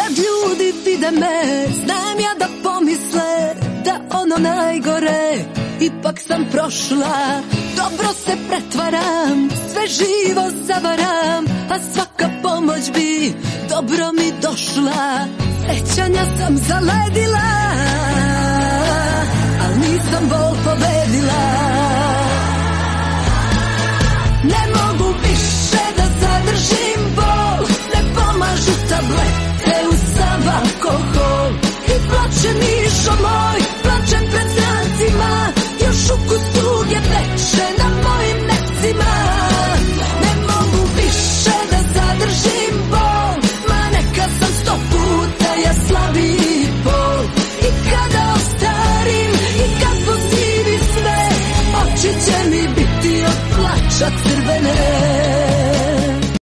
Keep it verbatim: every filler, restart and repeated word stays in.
kad ljudi vide me, znam ja da pomisle da ono najgore ipak sam prošla. Dobro se pretvaram, sve živo zavaram, a svaka pomoć bi dobro mi došla. Sećanja sam zaledila, al nisam bol pobedila. Ne mogu više da zadržim